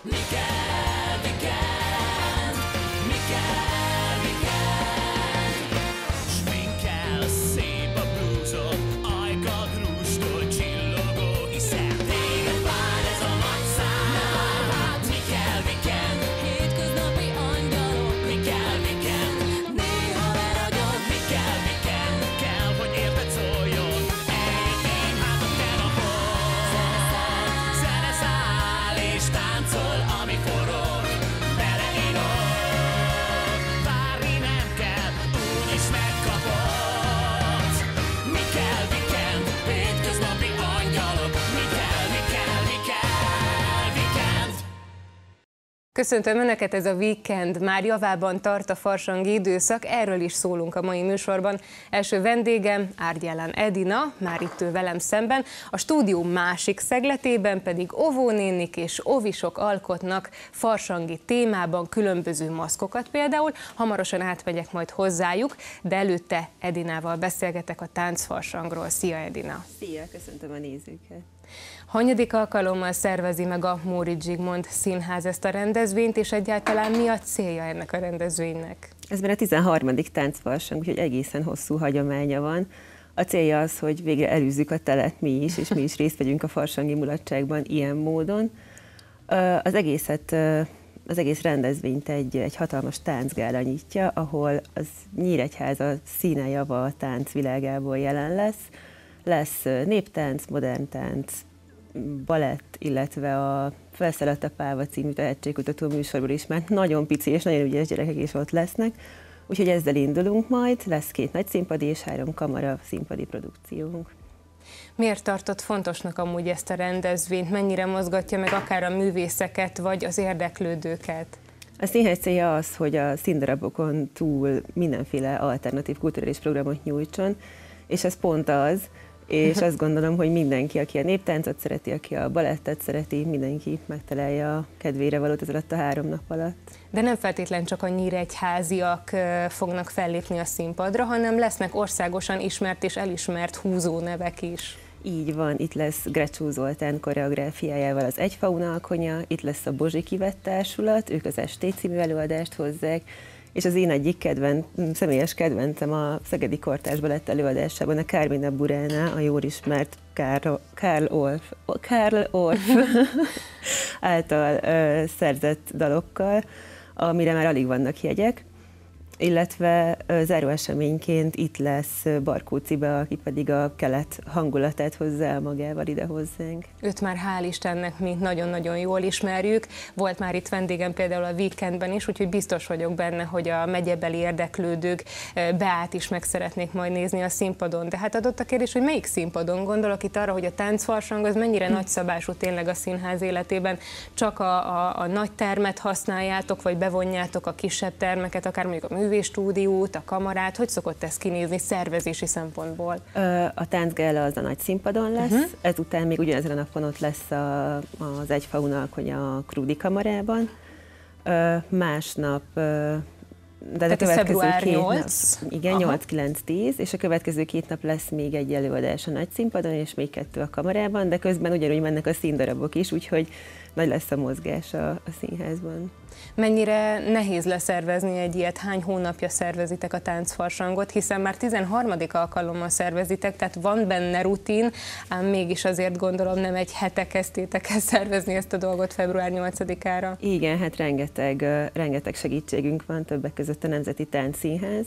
Sminkel, szép a blúzod, ajkad rústól csillogó, hiszen téged vár ez a nagy szám. Mi kell weekend? Hétköznapi angyalok. Mi kell weekend? Néha leragyog. Mi kell weekend? Kell, hogy érted szóljon. Anything happen ahol. Zene száll és táncol, ami forog. Beleírod, várni nem kell, úgyis megkapod. Mi kell weekend? Hétköznapi angyalok. Mi kell, mi kell, mi kell weekend? Köszöntöm Önöket, ez a Weekend. Már javában tart a farsangi időszak, erről is szólunk a mai műsorban. Első vendégem Árgyellán Edina, már itt ül velem szemben, a stúdió másik szegletében pedig óvónénik és óvisok alkotnak farsangi témában különböző maszkokat például. Hamarosan átmegyek majd hozzájuk, de előtte Edinával beszélgetek a táncfarsangról. Szia, Edina! Szia, köszöntöm a nézőket! Hanyadik alkalommal szervezi meg a Móricz Zsigmond Színház ezt a rendezvényt, és egyáltalán mi a célja ennek a rendezvénynek? Ez már a 13. táncfarsang, úgyhogy egészen hosszú hagyománya van. A célja az, hogy végre elűzzük a telet mi is, és mi is részt vegyünk a farsangi mulatságban ilyen módon. Az egész rendezvényt egy hatalmas táncgála nyitja, ahol az Nyíregyháza színejava a tánc világából jelen lesz. Lesz néptánc, modern tánc, balett, illetve a Felszaladt a Pálva című tehetségkutató műsorból is már nagyon pici és nagyon ügyes gyerekek is ott lesznek. Úgyhogy ezzel indulunk majd, lesz 2 nagy színpadi és 3 kamara színpadi produkciónk. Miért tartott fontosnak amúgy ezt a rendezvényt? Mennyire mozgatja meg akár a művészeket, vagy az érdeklődőket? A színház célja az, hogy a színdarabokon túl mindenféle alternatív kulturális programot nyújtson, és ez pont az, és azt gondolom, hogy mindenki, aki a néptáncot szereti, aki a balettet szereti, mindenki megtalálja a kedvére valót ez alatt a 3 nap alatt. De nem feltétlen csak a nyíregyháziak fognak fellépni a színpadra, hanem lesznek országosan ismert és elismert húzónevek is. Így van, itt lesz Grecsó Zoltán koreográfiájával az Egyfauna alkonya, itt lesz a Bozsiki Vett Társulat, ők az Esté című előadást hozzák, és az én egyik személyes kedvencem a Szegedi Kortárs Balett előadásában a Carmina Burana, a jól ismert Karl Orff által szerzett dalokkal, amire már alig vannak jegyek, illetve záró eseményként itt lesz Barkó Cibe, aki pedig a kelet hangulatát hozza el magával ide hozzánk. Őt már hál' Istennek mi nagyon-nagyon jól ismerjük. Volt már itt vendégem például a Weekendben is, úgyhogy biztos vagyok benne, hogy a megyebeli érdeklődők Beát is meg szeretnék majd nézni a színpadon. De hát adott a kérdés, hogy melyik színpadon? Gondolok itt arra, hogy a táncfarsang az mennyire nagyszabású tényleg a színház életében. Csak a nagy termet használjátok, vagy bevonjátok a kisebb termeket, akár mondjuk a művészstúdiót, a kamarát, hogy szokott ez kinézni szervezési szempontból? A táncgála az a nagy színpadon lesz, ezután még ugyanezen a napon ott lesz az Egyfauna alkonya a Krúdi kamarában, másnap, de a következő 2 nap, igen, 8-9-10, és a következő 2 nap lesz még egy előadás a nagy színpadon, és még 2 a kamarában, de közben ugyanúgy mennek a színdarabok is, úgyhogy nagy lesz a mozgás a színházban. Mennyire nehéz leszervezni egy ilyet? Hány hónapja szervezitek a táncfarsangot, hiszen már 13. alkalommal szervezitek, tehát van benne rutin, ám mégis azért gondolom nem egy hete kezdtétek el szervezni ezt a dolgot február 8-ára. Igen, hát rengeteg segítségünk van, többek között a Nemzeti Táncszínház,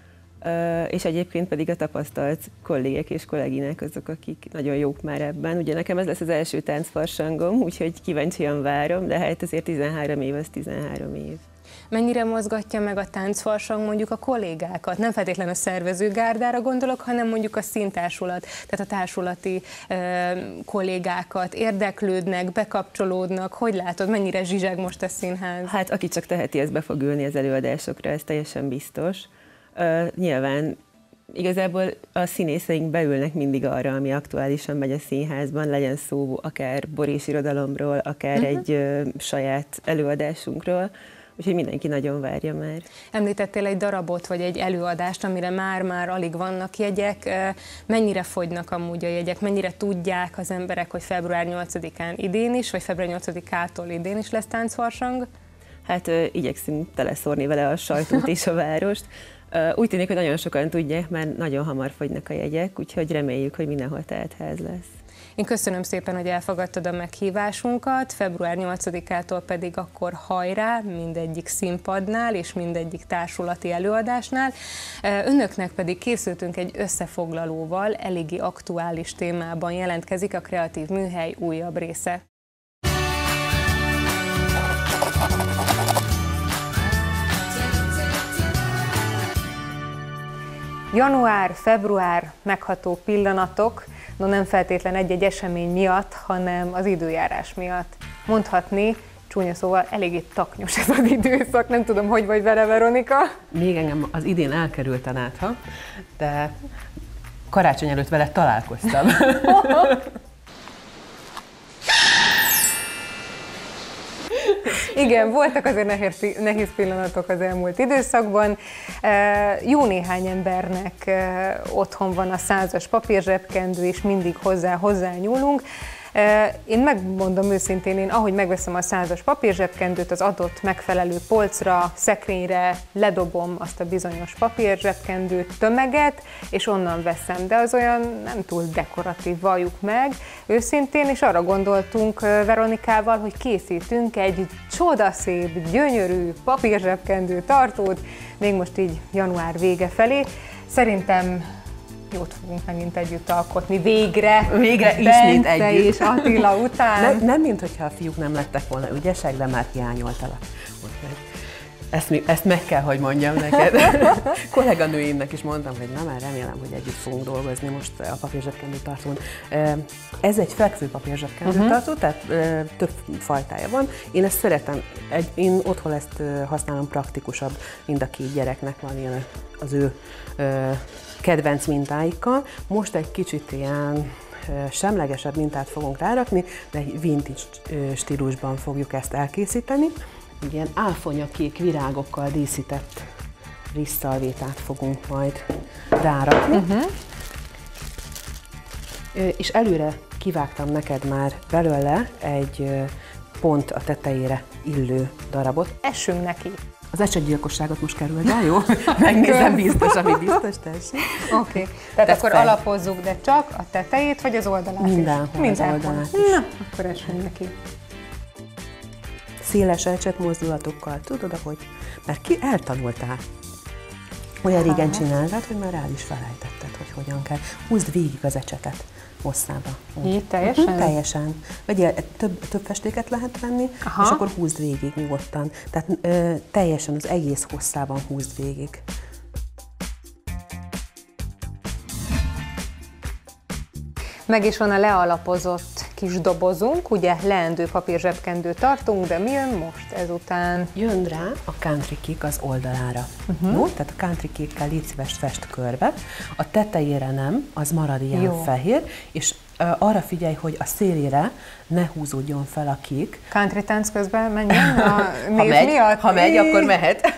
és egyébként pedig a tapasztalt kollégek és kolléginák azok, akik nagyon jók már ebben. Ugye nekem ez lesz az első táncfarsangom, úgyhogy kíváncsian várom, de hát azért 13 év, az 13 év. Mennyire mozgatja meg a táncfarsang mondjuk a kollégákat? Nem feltétlenül a szervezőgárdára gondolok, hanem mondjuk a színtársulat, tehát a társulati kollégákat érdeklődnek, bekapcsolódnak. Hogy látod, mennyire zsizseg most a színház? Hát aki csak teheti, az be fog ülni az előadásokra, ez teljesen biztos. Nyilván igazából a színészeink beülnek mindig arra, ami aktuálisan megy a színházban, legyen szó akár Borés irodalomról, akár egy saját előadásunkról, úgyhogy mindenki nagyon várja már. Említettél egy darabot, vagy egy előadást, amire már alig vannak jegyek. Mennyire fogynak amúgy a jegyek? Mennyire tudják az emberek, hogy február 8-án idén is, vagy február 8-ától idén is lesz táncfarsang? Hát igyekszünk teleszórni vele a sajtót és a várost. Úgy tűnik, hogy nagyon sokan tudják, mert nagyon hamar fogynak a jegyek, úgyhogy reméljük, hogy mindenhol teltház lesz. Én köszönöm szépen, hogy elfogadtad a meghívásunkat, február 8-ától pedig akkor hajrá mindegyik színpadnál és mindegyik társulati előadásnál. Önöknek pedig készültünk egy összefoglalóval, eléggé aktuális témában jelentkezik a Kreatív Műhely újabb része. Január, február, megható pillanatok, no nem feltétlen egy-egy esemény miatt, hanem az időjárás miatt. Mondhatni, csúnya szóval eléggé taknyos ez az időszak, nem tudom, hogy vagy vele, Veronika? Még engem az idén elkerült a nátha, de karácsony előtt vele találkoztam. Igen, voltak azért nehéz pillanatok az elmúlt időszakban. Jó néhány embernek otthon van a 100-as papírzsebkendő, és mindig hozzá nyúlunk. Én megmondom őszintén, én ahogy megveszem a 100-as papírzsebkendőt, az adott megfelelő polcra, szekrényre ledobom azt a bizonyos papírzsebkendő tömeget, és onnan veszem, de az olyan nem túl dekoratív, valljuk meg őszintén, és arra gondoltunk Veronikával, hogy készítünk egy csodaszép, gyönyörű papírzsebkendő tartót, még most így január vége felé. Szerintem jót fogunk megint együtt alkotni, végre ismét együtt. És Attila után. Nem minthogyha a fiúk nem lettek volna ügyesek, de már hiányoltalak. Ezt meg kell, hogy mondjam neked. Kolléganőimnek is mondtam, hogy na már remélem, hogy együtt fogunk dolgozni most a papírzsebkendő tartón. Ez egy fekvő papírzsebkendő tartó, tehát több fajtája van. Én ezt szeretem, én otthon ezt használom, praktikusabb, mind a két gyereknek van ilyen az ő kedvenc mintáikkal. Most egy kicsit ilyen semlegesebb mintát fogunk rárakni, de vintage stílusban fogjuk ezt elkészíteni. Ilyen áfonyakék virágokkal díszített rizszalvétát fogunk majd rárakni. És előre kivágtam neked már belőle egy pont a tetejére illő darabot. Essünk neki. Az esetgyilkosságot most kerüld el, jó? Megnézem biztos, ami biztos, tessék. Oké. Tehát akkor alapozzuk, de csak a tetejét, vagy az oldalát Mindenhol is? az oldalát is. Na, akkor essünk neki. Széles ecset mozdulatokkal, tudod, ahogy? Mert ki eltanultál. Olyan régen csináltad, hogy már rá is felejtetted, hogy hogyan kell. Húzd végig az ecsetet hosszába. Így teljesen? Teljesen. Vegyél, több festéket lehet venni, és akkor húzd végig nyugodtan. Tehát teljesen az egész hosszában húzd végig. Meg is van a lealapozott kis dobozunk, ugye leendő papírzsebkendő tartunk, de mi jön most ezután? Jön rá a country kék az oldalára. Jó? Tehát a country kékkel légy szíves fest körbe, a tetejére nem, az marad ilyen fehér, és arra figyelj, hogy a szélére ne húzódjon fel a kék. Country tánc közben menjen a név miatt? Ha megy, akkor mehet.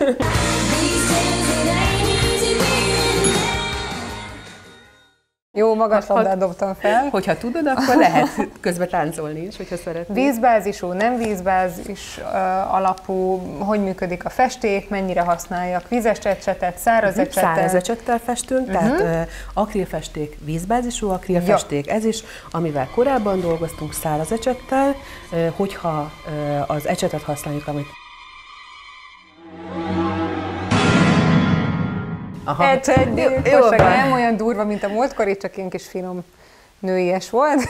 Jó, magas labdát dobtam fel. Hogyha tudod, akkor lehet közben táncolni is, hogyha szeretnél. Vízbázisú, nem vízbázis alapú, hogy működik a festék, mennyire használjak vízes ecsetet, száraz ecsetet? Száraz ecsettel festünk, tehát akrilfesték, vízbázisú akrilfesték, ez is, amivel korábban dolgoztunk száraz ecsettel, hogyha az ecsetet használjuk, amit Ecsetgyilkosság, nem olyan durva, mint a múltkori, csak ilyen kis finom nőies volt.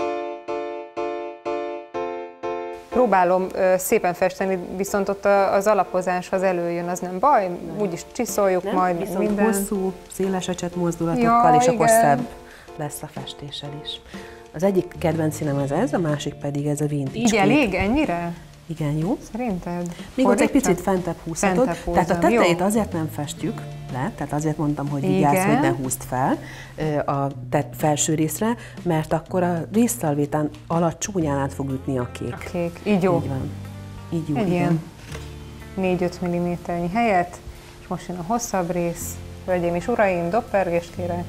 Próbálom szépen festeni, viszont ott az alapozáshoz előjön, az nem baj, úgyis csiszoljuk nem, majd viszont minden. Hosszú, széles ecset mozdulatokkal, és akkor szebb lesz a festéssel is. Az egyik kedvenc színem ez, a másik pedig ez a vintage. Így elég? Ennyire? Igen, jó. Szerinted? Még ott egy picit fentebb húzhatod, tehát a tetejét azért nem festjük le, tehát azért mondtam, hogy vigyázz, hogy ne húzd fel a felső részre, mert akkor a rézszalvétán alatt csúnyán át fog ütni a kék. Így jó. Így van. Így jó, egy igen. Ilyen 4-5 mm helyet, és most jön a hosszabb rész. Hölgyeim és uraim, doppergést kérek.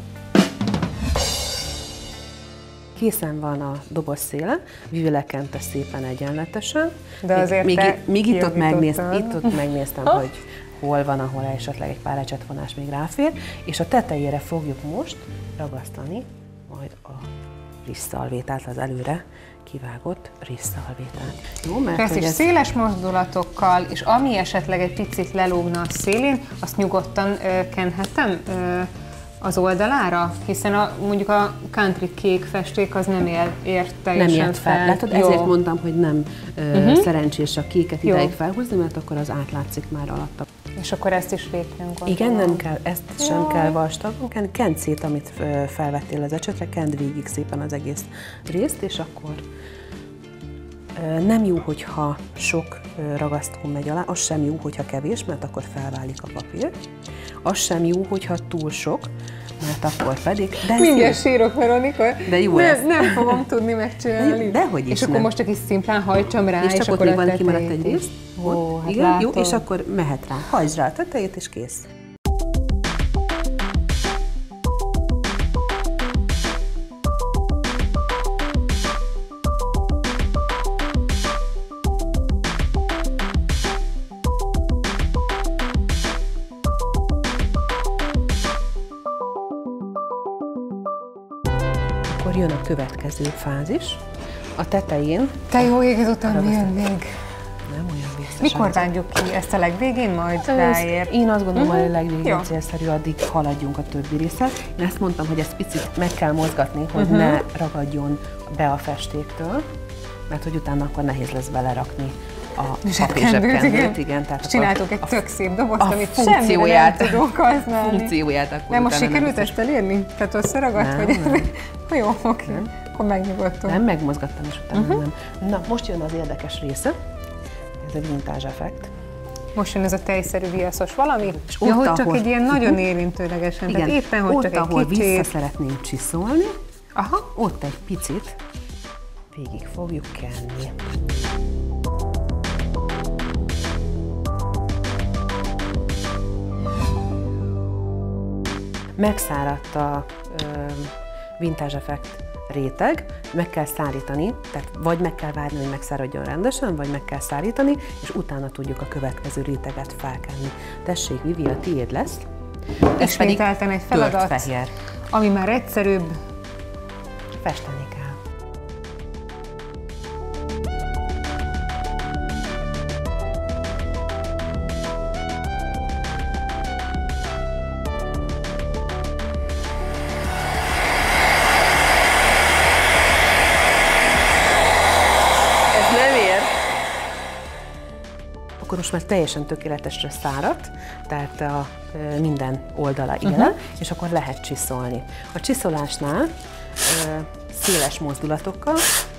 Készen van a doboz széle, vivülekente szépen egyenletesen. De azért még itt ott megnéztem, hogy hol van, ahol esetleg egy pár ecsetvonás még ráfér, és a tetejére fogjuk most ragasztani majd a rizsszalvétát, az előre kivágott rizsszalvétát. Jó, mert ezt is széles mozdulatokkal, és ami esetleg egy picit lelógna a szélén, azt nyugodtan kenhetem az oldalára, hiszen mondjuk a country kék festék az nem ér teljesen nem ért fel. Látod, ezért mondtam, hogy nem szerencsés a kéket ideig felhúzni, mert akkor az átlátszik már alatta. És akkor ezt is lépjünk. Igen, nem kell, ezt sem kell vastagon, kend szét, amit felvettél az ecsetre, kend végig szépen az egész részt, és akkor nem jó, hogyha sok ragasztó megy alá, az sem jó, hogyha kevés, mert akkor felválik a papír. Az sem jó, hogyha túl sok, mert akkor pedig... Mindjárt sírok, Veronika, de jó nem fogom tudni megcsinálni. Dehogy is és akkor most csak is szimplán hajtsam rá, és akkor még van kimaradt egy rész. Hát igen, látom. jó, és akkor mehet rá. Hajtsd rá a tetejét, és kész. Akkor jön a következő fázis. A tetején... Te jó ég, ezután mi jön még? Nem olyan vészes. Mikor vágjuk ki? Ezt a legvégén majd ráér? Én azt gondolom, hogy a legvégén célszerű, addig haladjunk a többi részre. Én ezt mondtam, hogy ezt picit meg kell mozgatni, hogy ne ragadjon be a festéktől, mert hogy utána akkor nehéz lesz belerakni a papírzsebkendőt. Igen, tehát csináltuk egy tök szép dobozt, amit funkcióját, semmire nem tudunk használni. Funkcióját akkor nem, most sikerült ezt elérni? Tehát összeragadt? Vagy jó, oké. Akkor megnyugodtunk. Nem, megmozgattam, és utána nem. Na, most jön az érdekes része. Ez egy vintage effekt. Most jön ez a tejszerű viaszos valami, és ja, hogy csak egy ilyen nagyon érintőlegesen, igen, tehát éppen, hogy ott, csak ahol egy kicsit. vissza szeretnénk csiszolni, aha, ott egy picit végig fogjuk kenni. Megszáradt a vintage effekt réteg, meg kell szárítani, tehát vagy meg kell várni, hogy megszáradjon rendesen, vagy meg kell szárítani, és utána tudjuk a következő réteget felkenni. Tessék, Vivi, a tiéd lesz. Ez pedig egy feladat, fehér. Ami már egyszerűbb. Festeni kell. Akkor most már teljesen tökéletesre száradt, tehát a minden oldala élen, és akkor lehet csiszolni. A csiszolásnál széles mozdulatokkal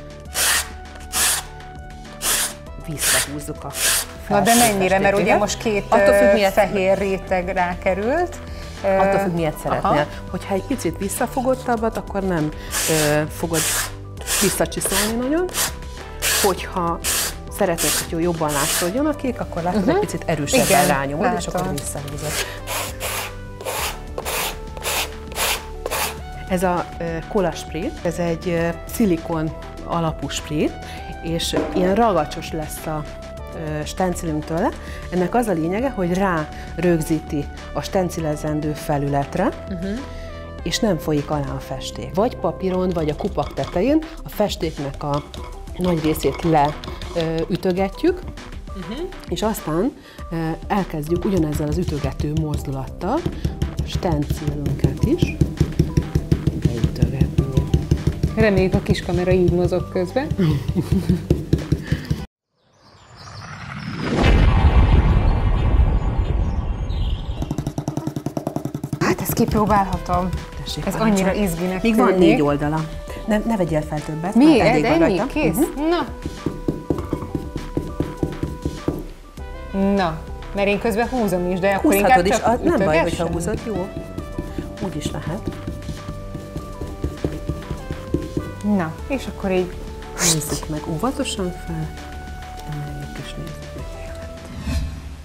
visszahúzzuk a na de mennyire, mert ugye most két fehér réteg rákerült. Attól függ, miért szeretnél. Aha. Hogyha egy picit visszafogottabbat, akkor nem fogod visszacsiszolni nagyon. Hogyha szeretnék, hogy jobban látszódjon a kék, akkor látod, egy picit erősebben rányomod, és akkor visszahúzod. Ez a cola spray, ez egy szilikon alapú spray, és ilyen ragacsos lesz a stencilünk tőle. Ennek az a lényege, hogy rá rögzíti a stencilezendő felületre, és nem folyik alá a festék. Vagy papíron, vagy a kupak tetején a festéknek a nagy részét leütögetjük, és aztán elkezdjük ugyanezzel az ütögető mozdulattal a stencilünket is leütögetni. Reméljük, a kis kamera így mozog közben. Hát ezt kipróbálhatom. Tessék, ez annyira izginek még van 4 oldala. Ne vegyél fel többet. Mi? Ennyi? Kész? Na. Na, mert én közben húzom is, de akkor inkább is, csak nem baj, hogyha húzod, jó. Úgy is lehet. Na, és akkor így... Nézzük meg óvatosan fel. Emeljük és nézzük meg.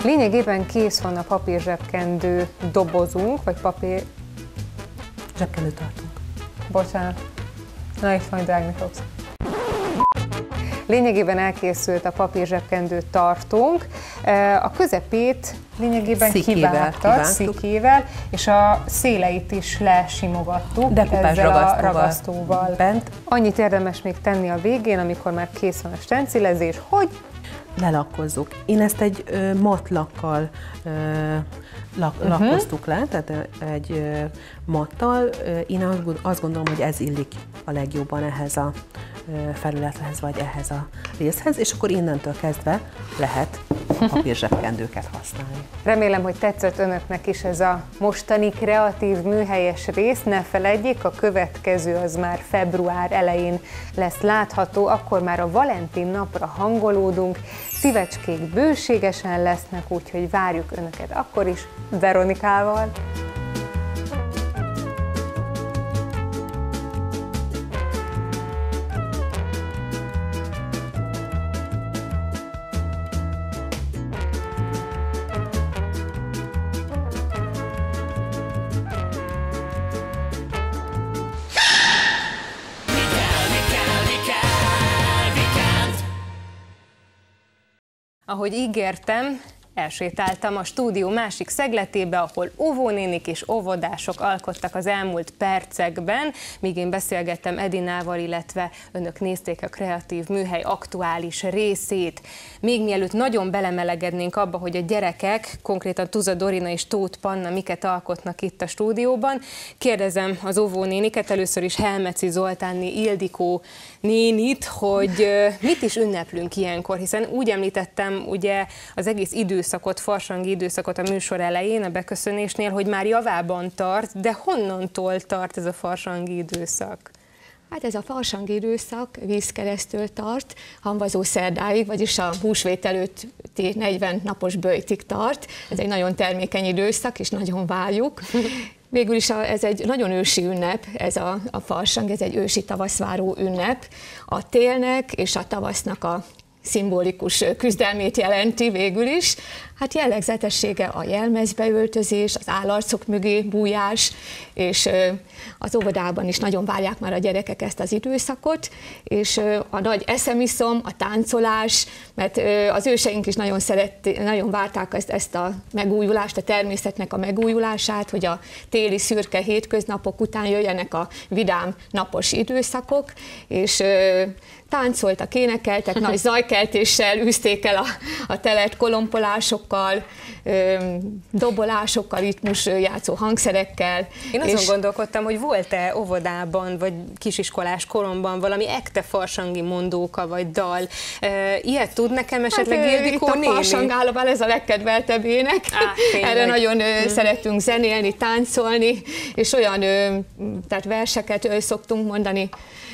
Lényegében kész van a papírzsebkendő dobozunk, vagy papír... Zsebkendő tartunk. Bocsánat. Na, itt majd rágni fogsz. Lényegében elkészült a papírzsebkendő tartónk. A közepét lényegében kivágtad szikével, és a széleit is lesimogattuk ezzel a ragasztóval. Bent. Annyit érdemes még tenni a végén, amikor már kész van a stencilezés, hogy lelakkozzuk. Én ezt egy matlakkal lakkoztuk le, tehát egy mattal. Én azt gondolom, hogy ez illik a legjobban ehhez a felülethez, vagy ehhez a részhez, és akkor innentől kezdve lehet papírzsebkendőket használni. Remélem, hogy tetszett önöknek is ez a mostani kreatív műhelyes rész. Ne feledjék, a következő az már február elején lesz látható, akkor már a Valentin napra hangolódunk, szívecskék bőségesen lesznek, úgyhogy várjuk önöket akkor is Veronikával. Ahogy ígértem, elsétáltam a stúdió másik szegletébe, ahol óvónénik és óvodások alkottak az elmúlt percekben, míg én beszélgettem Edinával, illetve önök nézték a kreatív műhely aktuális részét. Még mielőtt nagyon belemelegednénk abba, hogy a gyerekek, konkrétan Tuza Dorina és Tóth Panna miket alkotnak itt a stúdióban, kérdezem az óvónéniket, először is Helmeci Zoltánné Ildikó nénit, hogy mit is ünneplünk ilyenkor, hiszen úgy említettem ugye az egész időszakot, farsangi időszakot a műsor elején, a beköszönésnél, hogy már javában tart, de honnantól tart ez a farsangi időszak? Hát ez a farsangi időszak vízkeresztől tart, hamvazó szerdáig, vagyis a húsvét előtti 40 napos böjtig tart. Ez egy nagyon termékeny időszak, és nagyon várjuk. Végül is ez egy nagyon ősi ünnep, ez a farsang, ez egy ősi tavaszváró ünnep. A télnek és a tavasznak a szimbolikus küzdelmét jelenti végül is. Hát jellegzetessége a jelmezbeöltözés, az állarcok mögé bújás, és az óvodában is nagyon várják már a gyerekek ezt az időszakot, és a nagy eszemiszom, a táncolás, mert az őseink is nagyon várták ezt a megújulást, a természetnek a megújulását, hogy a téli szürke hétköznapok után jöjjenek a vidám napos időszakok, és táncoltak, énekeltek, nagy zajkeltéssel űzték el a telet kolompolásokkal, dobolásokkal, ritmusjátszó hangszerekkel. Én azon gondolkodtam, hogy volt-e óvodában, vagy kisiskolás koromban valami ekte farsangi mondóka, vagy dal. Ilyet tud nekem esetleg Ildikó néni? Itt a farsangálóban ez a legkedveltebb ének. Erre nagyon szeretünk zenélni, táncolni, és olyan tehát verseket szoktunk mondani,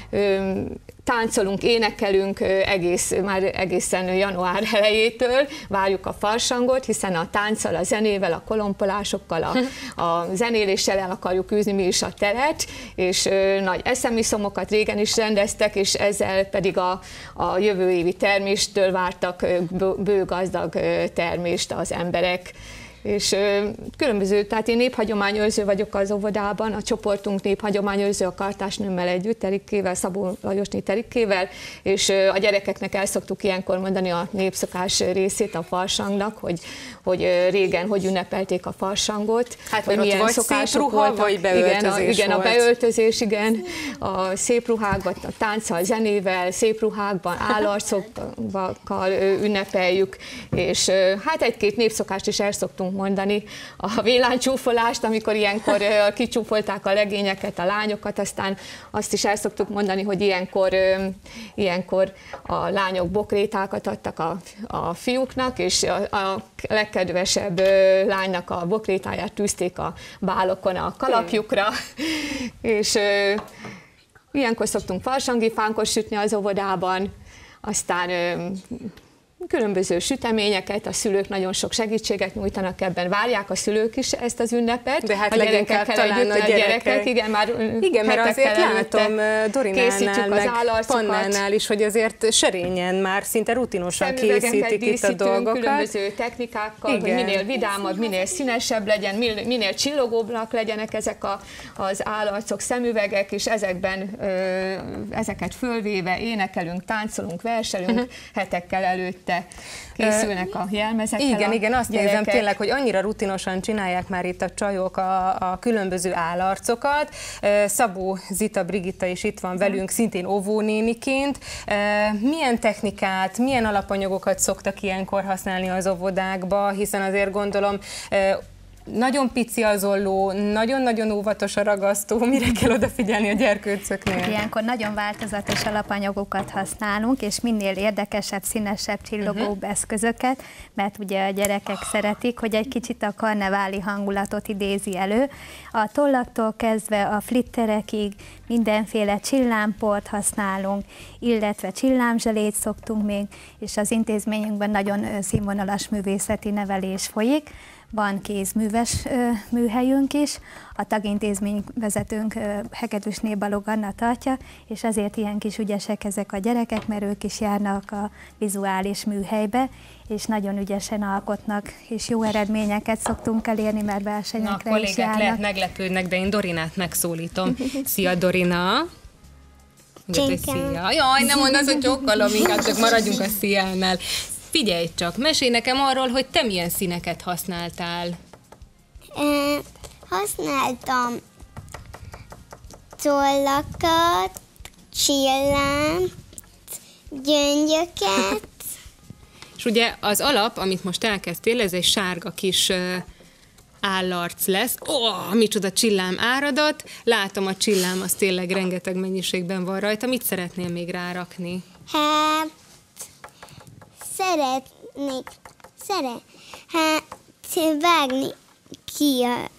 táncolunk, énekelünk már egészen január elejétől, várjuk a farsangot, hiszen a tánccal, a zenével, a kolompolásokkal, a zenéléssel el akarjuk űzni mi is a teret, és nagy eszemiszomokat régen is rendeztek, és ezzel pedig a jövő évi terméstől vártak bő gazdag termést az emberek. És különböző, tehát én néphagyományőrző vagyok az óvodában, a csoportunk néphagyományőrző a kartásnőmmel együtt, Terikkével, Szabó Lajosné Terikkével, és a gyerekeknek el szoktuk ilyenkor mondani a népszokás részét a farsangnak, hogy régen hogy ünnepelték a farsangot, hát, hogy milyen vagy szokások szép ruha, voltak. Vagy beöltözés igen, volt. a beöltözés, igen, a szép ruhákban, a tánccal, zenével, szép ruhákban, állarcokkal ünnepeljük, és hát egy-két népszokást is el szoktunk mondani, a villánycsúfolást, amikor ilyenkor kicsúfolták a legényeket, a lányokat, aztán azt is el szoktuk mondani, hogy ilyenkor a lányok bokrétákat adtak a fiúknak, és a legkedvesebb lánynak a bokrétáját tűzték a bálokon a kalapjukra, és ilyenkor szoktunk farsangi fánkot sütni az óvodában, aztán különböző süteményeket, a szülők nagyon sok segítséget nyújtanak ebben, várják a szülők is ezt az ünnepet. De hát a leginkább talán a gyerekek. Igen, már igen, mert azért látom Dorinánál, meg Pannánál is, hogy azért serényen már szinte rutinosan készítik itt a dolgokat. Különböző technikákkal, igen, hogy minél vidámabb, minél színesebb legyen, minél csillogóbbak legyenek ezek az állarcok, szemüvegek, és ezeket fölvéve énekelünk, táncolunk, verselünk, hetekkel előtte készülnek a jelmezekkel. Igen, azt nézem tényleg, hogy annyira rutinosan csinálják már itt a csajok a különböző állarcokat. Szabó Zita Brigitta is itt van velünk, szintén óvónéniként. Milyen technikát, milyen alapanyagokat szoktak ilyenkor használni az óvodákba, hiszen azért gondolom, nagyon pici az olló, nagyon-nagyon óvatos a ragasztó, mire kell odafigyelni a gyerkőcöknél? Ilyenkor nagyon változatos alapanyagokat használunk, és minél érdekesebb, színesebb, csillogóbb eszközöket, mert ugye a gyerekek szeretik, hogy egy kicsit a karneváli hangulatot idézi elő. A tollaktól kezdve a flitterekig mindenféle csillámport használunk, illetve csillámzselét szoktunk még, és az intézményünkben nagyon színvonalas művészeti nevelés folyik. Van kézműves műhelyünk is, a tagintézményvezetőnk Hegedűsné Balog Anna tartja, és azért ilyen kis ügyesek ezek a gyerekek, mert ők is járnak a vizuális műhelybe, és nagyon ügyesen alkotnak, és jó eredményeket szoktunk elérni, mert versenyekre is járnak. Lehet meglepődnek, de én Dorinát megszólítom. Szia, Dorina! Szia! Jaj, nem mondd az, hogy csókolom, inkább csak maradjunk a sziánál. Figyelj csak, mesélj nekem arról, hogy te milyen színeket használtál. Használtam tollakat, csillámt, gyöngyöket. És ugye az alap, amit most elkezdtél, ez egy sárga kis állarc lesz. Micsoda csillám áradat. Látom, a csillám az tényleg rengeteg mennyiségben van rajta. Mit szeretnél még rárakni? Hát, szeretnék vágni ki a...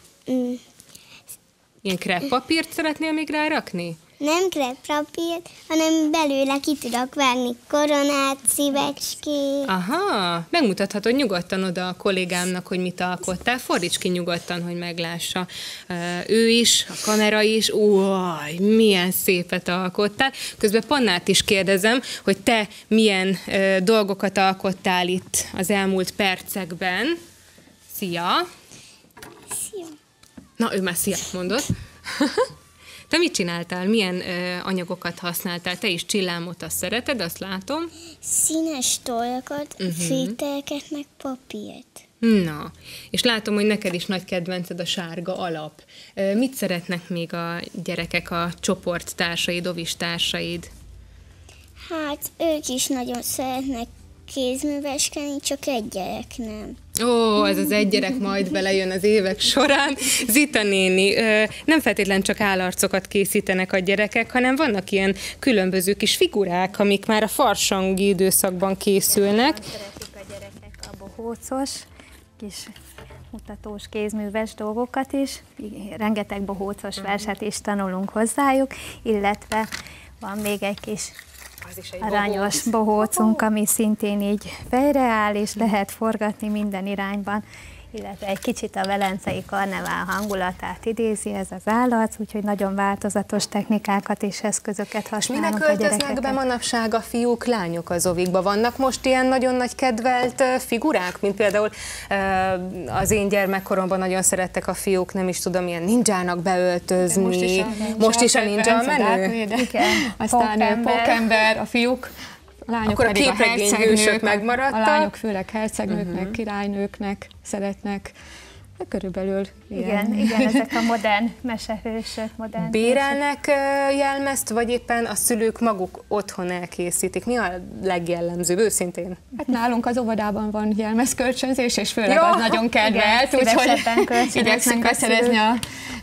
Ilyen kreppapírt szeretnél még rárakni? Nem kreppapírt, hanem belőle ki tudok vágni koronát, szívecskét. Aha, megmutathatod nyugodtan oda a kollégámnak, hogy mit alkottál. Fordíts ki nyugodtan, hogy meglássa. Ő is, a kamera is. Milyen szépet alkottál. Közben Pannát is kérdezem, hogy te milyen dolgokat alkottál itt az elmúlt percekben. Szia! Szia! Na, ő már sziát mondott. Te mit csináltál? Milyen anyagokat használtál? Te is csillámot, azt szereted, azt látom. Színes tollakat, filtereket, meg papírt. Na, és látom, hogy neked is nagy kedvenced a sárga alap. Mit szeretnek még a gyerekek, a csoporttársaid, ovistársaid? Hát, ők is nagyon szeretnek kézműveskedni, csak egy gyerek nem. Ez az egy gyerek majd belejön az évek során. Zita néni, nem feltétlen csak állarcokat készítenek a gyerekek, hanem vannak ilyen különböző kis figurák, amik már a farsangi időszakban készülnek. Szeretik a gyerekek a bohócos, kis mutatós kézműves dolgokat is. Rengeteg bohócos verset is tanulunk hozzájuk, illetve van még egy kis aranyos bohócunk, ami szintén így fejre áll, és lehet forgatni minden irányban, illetve egy kicsit a velencei karnevál hangulatát idézi ez az állarc, úgyhogy nagyon változatos technikákat és eszközöket használunk a gyerekeknek. Minek költöznek be manapság a fiúk, lányok az ovikba? Vannak most ilyen nagyon nagy kedvelt figurák, mint például az én gyermekkoromban nagyon szerettek a fiúk, nem is tudom, ilyen ninjának beöltözni. Most is a ninja menő? Igen. Aztán Pókember, a fiúk, a lányok akkor pedig a képregényhősök megmaradtak. A lányok főleg hercegnőknek, királynőknek szeretnek. Körülbelül igen, ezek a modern mesehősök, modern. Bérelnek jelmezt, vagy éppen a szülők maguk otthon elkészítik? Mi a legjellemzőbb, őszintén? Hát nálunk az óvodában van jelmezkölcsönzés, és főleg az nagyon kedvelt, úgyhogy igyekszünk beszerezni a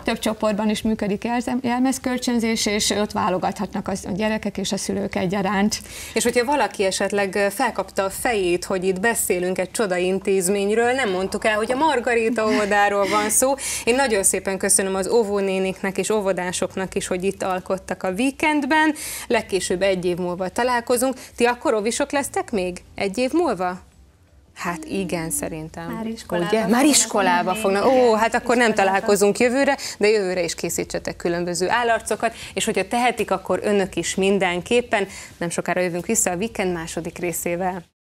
több csoportban is működik jelmezkölcsönzés, és ott válogathatnak a gyerekek és a szülők egyaránt. És hogyha valaki esetleg felkapta a fejét, hogy itt beszélünk egy csodaintézményről, nem mondtuk el, hogy a Margarita óvodáról van szó. Én nagyon szépen köszönöm az óvónéniknek és óvodásoknak is, hogy itt alkottak a Weekendben. Legkésőbb 1 év múlva találkozunk. Ti akkor óvisok lesztek még? 1 év múlva? Hát igen, szerintem. Már iskolába fognak. Ó, hát akkor nem találkozunk jövőre, de jövőre is készítsetek különböző állarcokat, és hogyha tehetik, akkor önök is mindenképpen. Nem sokára jövünk vissza a Weekend második részével.